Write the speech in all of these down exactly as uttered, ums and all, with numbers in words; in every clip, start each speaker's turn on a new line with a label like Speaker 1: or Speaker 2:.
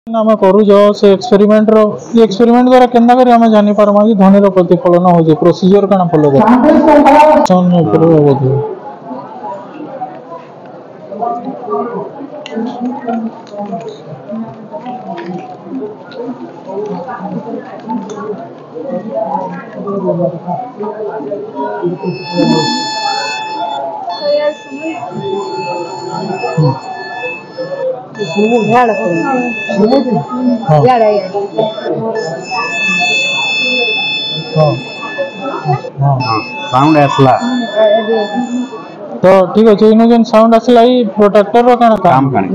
Speaker 1: आम करू से एक्सपेरिमेंट रो ये एक्सपेरिमेंट द्वारा केन्दा करी आम जानि पारमा कि ध्वनि रो प्रतिफलन हो प्रोसीजर काना फॉलो कर सन ऊपर बोध
Speaker 2: साउंड आसला
Speaker 1: तो ठीक अच्छे इन जेन साउंड आसला ई प्रोटेक्टर रो काना काम
Speaker 2: काम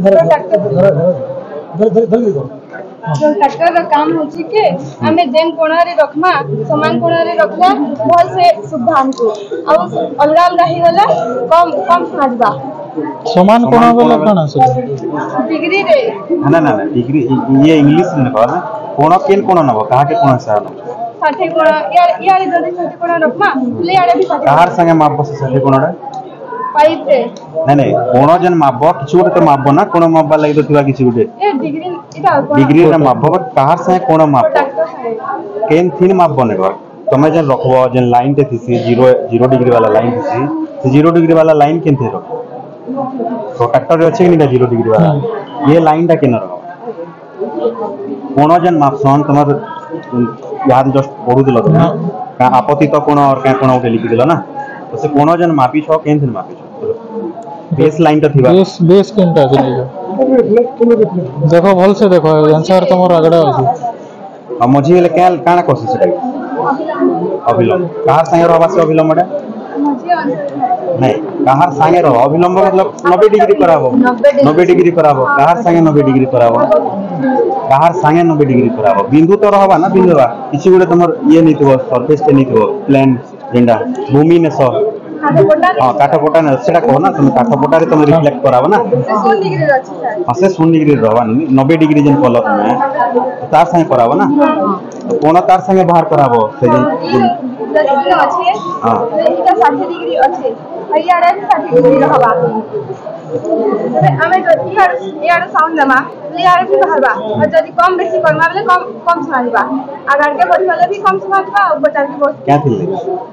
Speaker 3: जो ट्रैक्टर रो काम होची के हमें जेन कोणा रे रखमा समान कोणा रे रखला भल से सुविधा हमको आ अलगा अलगा ही गला कम कम समझबा
Speaker 1: समान कोणा वाला काना से
Speaker 3: डिग्री रे
Speaker 2: ना ना ना डिग्री ये इंग्लिश में कहला ना कोण केन कोण नबो कहा के कोण से आलो
Speaker 3: साठी कोणा यार यार जदी साठी कोणा रखमा ले यार भी साठी
Speaker 2: कहार संगे माप बस साठी कोणडा
Speaker 3: पाइप रे
Speaker 2: नहीं नहीं कोण जन मापबो किछु गोटे तो मापबो ना कोण मापबा लागि दोथिबा किछु गोटे
Speaker 3: ए डिग्री इटा
Speaker 2: डिग्री रे मापबो कहार संगे कोण मापबो केन थिन मापबो ने घर तमे जन रखबो जन लाइन ते थिसी जीरो जीरो डिग्री वाला लाइन थिसी से जीरो डिग्री वाला लाइन केन थे रखो प्रोटेक्टर रे अछि कि नहीं जीरो डिग्री वाला ये लाइन ता केन रखो कोण जन मापसन तमर याद जस्ट पढु दिलो ना का आपत्ति तो कोण और का कोण उठे लिखि दिलो ना तो से कोण जन मापी छ केन थिन मापी छ बेस लाइन तो थिबा
Speaker 1: बेस बेस केनटा चली देखो भल से देखो आंसर तमर आगडा अछि
Speaker 2: आ मझी ले काल काना कोशिश छै अविलंब कहार संगे रहबा से अविलंब रे नहीं कहार संगे रहो अविलंब मतलब नब्बे डिग्री कराबो नब्बे डिग्री कराबो कहार संगे नब्बे डिग्री कराबो कहार संगे नब्बे डिग्री कराबो बिंदु तो रहबा ना बिंदु बा किछि गुडे तमर ये नहीं थो सरफेस पे नहीं थो प्लेन जेंडा भूमि ने सो हां काठा कोटा ने सेटा को ना तुम काठा कोटा रे तुम रिफ्लेक्ट कराबो ना
Speaker 3: शून्य डिग्री अछि सर
Speaker 2: हां शून्य डिग्री रहबा नब्बे डिग्री जेन कलर में तार संगे कराबो ना तो कोन तार संगे बाहर कराबो से जेन
Speaker 3: डिग्री अछि हां एटा साठ डिग्री अछि भैया रे साठ डिग्री रहबा हमें जो यार यार साउंड लमा यार भी बाहरबा और जदी कम बेसी करना बेले कम कम समझबा अगर के बड़ी वाले भी कम समझबा और बचार की बहुत
Speaker 2: क्या थिल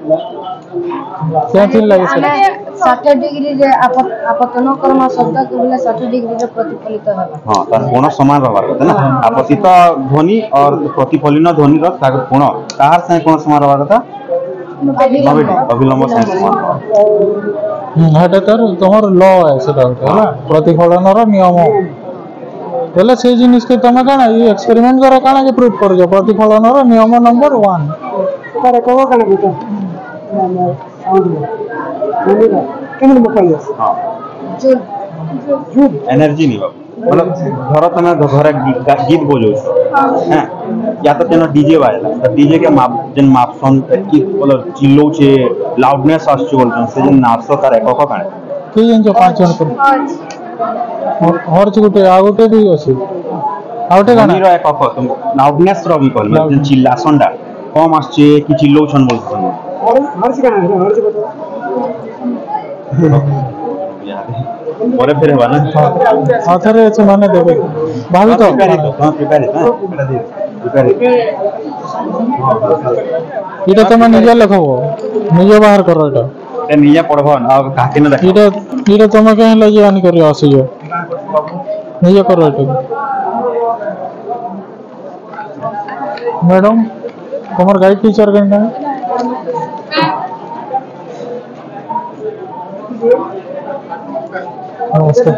Speaker 1: क्या थिल लगे सर
Speaker 4: साठ डिग्री रे आपतन कर्म शब्द के बोले साठ डिग्री रे प्रतिफलित हेबा
Speaker 2: हां तार कोण समान रहबार କଥା ना आपतित ध्वनि और प्रतिफलित ध्वनि रो तार कोण तार से कोण समान रहबार কথা अविलंब से समान
Speaker 1: हम्म हटा तर तमर लॉ है सेटा होला प्रतिफलन रो नियम बोले से जिनिस के तमे काना ये एक्सपेरिमेंट द्वारा काना के प्रूफ कर जो प्रतिफलन रो नियम नंबर वन
Speaker 5: पर को काना बितो साउंड बोलेगा केमन मकाइस
Speaker 2: हां
Speaker 3: जो
Speaker 5: जो
Speaker 2: एनर्जी नहीं मतलब घर तमे घर गीत बजो हैं या तो तेनो डीजे वाला तो डीजे के माप जन माप सन की मतलब चिल्लो छे लाउडनेस आछो बोलछन से जन नाचो तार एक को काने
Speaker 1: के जन जो पांच जन को और गुटे आ गुटे भी अछि आउटे गाना
Speaker 2: नीरो एक को तुम लाउडनेस रो भी कहल जन चिल्ला संडा कम आछे कि चिल्लो छन बोलछन
Speaker 5: और हर से गाना हर से बताओ
Speaker 2: परे फिर बना
Speaker 1: हां थरे छ माने देबे भाभी तो
Speaker 2: प्रिपेयर तो हां प्रिपेयर हां एटा दे प्रिपेयर
Speaker 1: इटा तमे निजे लिखबो निजे बाहर करो एटा
Speaker 2: ए निजे पढ़बो आ काके न देख
Speaker 1: इटा इटा तमे कहे लगे आन करियो आसियो निजे करो एटा मैडम तुम्हार गाइड टीचर केना नमस्कार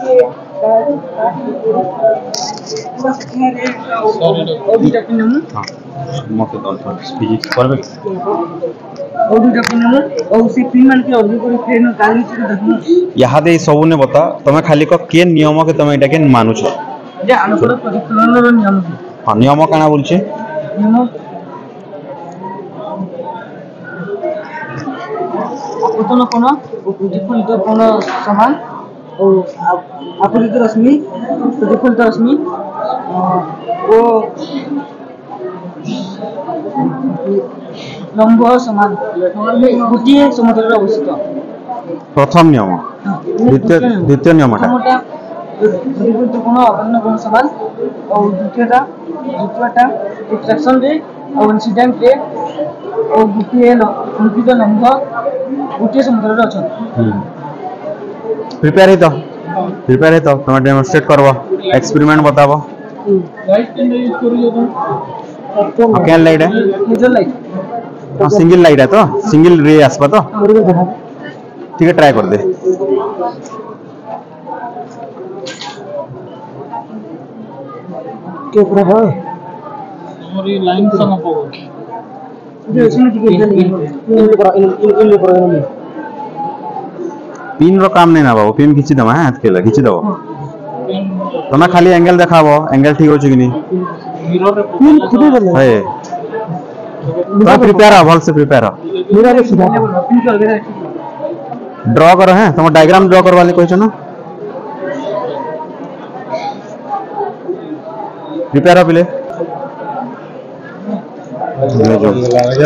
Speaker 5: ओडी टकनम
Speaker 2: हां मते दल फिजिक्स करबे
Speaker 5: ओडी टकनम ओ से क्लीन के ओडी को ट्रेन काली से देखनो
Speaker 2: यहा दे सब ने बता तमे खाली को के नियम के तमे एटा के मानु छ
Speaker 5: जे अनुसार प्रतिफलन रो नियम
Speaker 2: हां नियम काना बोल छे
Speaker 5: नियम आपतन कोन ओ प्रतिफलित कोन समान ओ आपतित रश्मि प्रतिफलित रश्मि ओ लंब समान गोटे समतल अवस्थित
Speaker 2: प्रथम नियम द्वितीय द्वितीय नियमटा
Speaker 5: प्रतिफलित कोण अन्य कोण समान और द्वितीयटा द्वितीयटा एक्सट्रैक्शन रे और इंसिडेंट रे और गोटे अंकित नंबर गोटे समुद्र रे अछन
Speaker 2: प्रिपेयर है तो प्रिपेयर है तो तुम डेमोन्स्ट्रेट करबो एक्सपेरिमेंट बताबो
Speaker 1: लाइट के यूज करियो तो
Speaker 2: हाँ, क्या लाइट है
Speaker 5: मेजर लाइट
Speaker 2: हाँ सिंगल लाइट है तो सिंगल रे आसपा तो ठीक है ट्राई कर दे
Speaker 5: के प्रभाव
Speaker 1: और ये लाइन संग पगो
Speaker 5: जो इसमें ठीक है इन पर इन इन पर इन
Speaker 2: पिन रो काम नहीं ना बाबू पिन खींची दमा हाथ के खींची दबो तुम्हें खाली एंगल देखाबो एंगल ठीक हो कि नहीं
Speaker 1: मिरर रे
Speaker 5: पिन खुदे कर
Speaker 2: है तुम प्रिपेयर हो भल से प्रिपेयर हो
Speaker 5: मेरा रे सीधा पिन कर दे
Speaker 2: ड्रॉ करो हैं तुम डायग्राम ड्रॉ करवा ले कहछो ना प्रिपेयर हो पहले मैं जो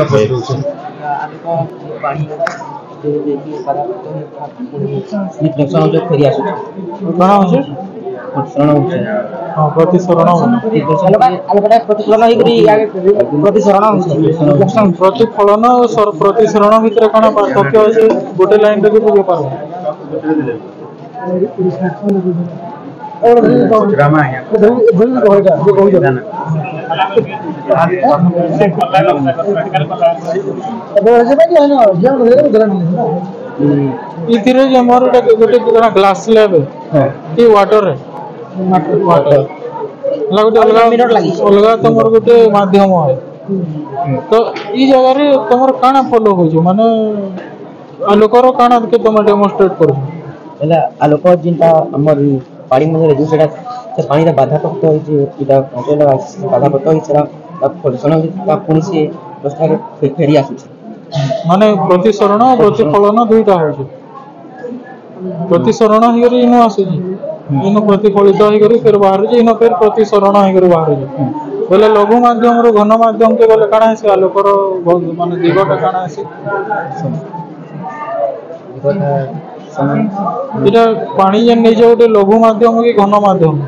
Speaker 5: रिफ्लेक्शन जो फेरी आसु
Speaker 1: कणा होचे
Speaker 5: प्रतिसरण होचे
Speaker 1: हां प्रतिसरण
Speaker 5: अलबटा प्रतिफलन ही करी आगे प्रतिसरण होचे रिफ्लेक्शन
Speaker 1: प्रतिफलन और सर प्रतिसरण भितर कणा पार्थक्य होचे गोटे लाइन रे भी पारो
Speaker 5: और ड्रामा है भूल हो जा जो हो जा अब ऐसे में क्या है ना जब मेरे को गलत नहीं
Speaker 1: इथिरे जे मोर एटा गोटे कणा ग्लास स्लैब है कि वाटर है वाटर लगोटे अलगा
Speaker 5: मिरर लागी
Speaker 1: अलगा तमर गोटे माध्यम है तो ई जगह रे तमर काना फॉलो हो जो माने आलोकर काना के तम डेमोन्स्ट्रेट कर
Speaker 5: एला आलोक जिनता हमर पानी में जो सेटा से पानी रे बाधा प्राप्त होई जे इटा कंट्रोल बाधा प्राप्त होई सेटा प्रदूषण का पुनी से अवस्था के फेरी आसु
Speaker 1: माने प्रतिसरण और प्रतिफलन दुईटा हो जो प्रतिसरण ही करी इनो आसु जी इनो प्रतिफलित ही करी फिर बाहर जे इनो फिर प्रतिसरण ही करी बाहर जे बोले लघु माध्यम रो घन माध्यम के बोले काना से आलोकर माने दिगटा काना से इटा पानी जे नै जे गोटे लघु माध्यम कि घन माध्यम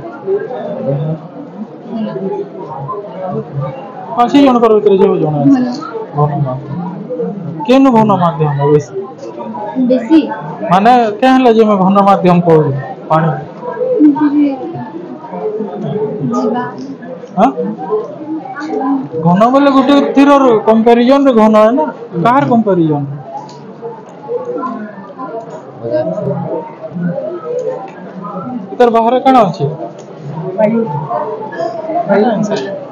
Speaker 1: पांच जन कर भीतर जे जणा घन माध्यम केन घन माध्यम बेसी
Speaker 3: बेसी
Speaker 1: माने के हला जे में घन माध्यम को पानी
Speaker 3: जीवा
Speaker 1: हां घन बोले गोटे तीर कंपैरिजन रे घन है ना कार कंपैरिजन इधर बाहर कण अछि भाई भाई